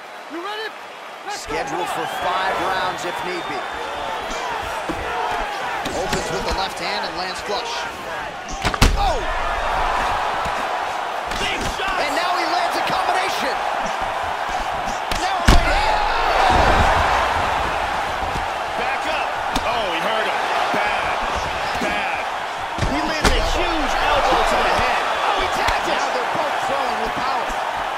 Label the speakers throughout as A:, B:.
A: You ready?
B: Scheduled for 5 rounds if need be. Opens with the left hand and lands flush. Oh!
A: Big shot!
B: And now he lands a combination. Now a right hand.
A: Back up. Oh, he hurt him. Bad. Bad. He lands a huge elbow to the head. Oh, he tagged it.
B: Now they're both throwing with power.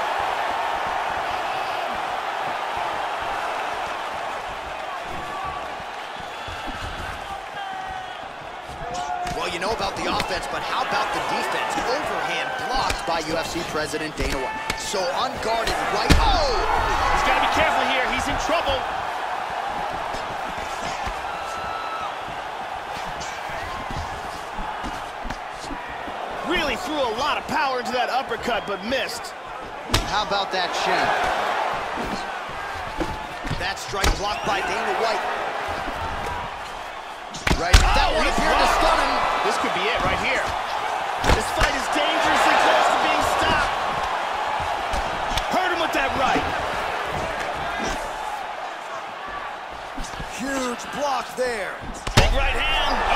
B: Well, you know about the offense, but how about the defense? Overhand blocked by UFC President Dana White. So unguarded right. Oh!
A: He's got to be careful here. He's in trouble. Really threw a lot of power into that uppercut, but missed.
B: How about that shin? That strike blocked by Dana White. Right. That one appeared to stun him.
A: This could be it right here. This fight is dangerously close to being stopped. Hurt him with that right.
B: Huge block there.
A: Big right hand.